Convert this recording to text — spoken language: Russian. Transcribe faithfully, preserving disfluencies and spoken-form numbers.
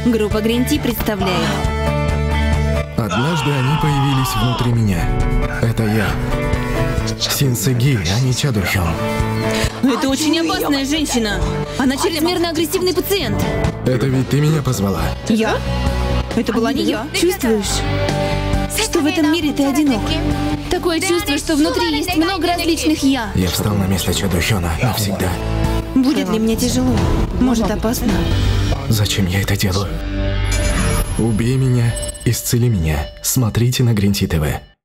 Группа Green Tea представляет. Однажды они появились внутри меня. Это я. Синсеги, а не Чадохён. Это очень опасная женщина. Она чрезмерно агрессивный пациент. Это ведь ты меня позвала? Я? Это была не я. Чувствуешь, что в этом мире ты одинок? Такое чувство, что внутри есть много различных «я». Я встал на место Чадохёна навсегда. Будет для меня тяжело. Может, опасно. Зачем я это делаю? Убей меня, исцели меня. Смотрите на Green Tea тэ вэ.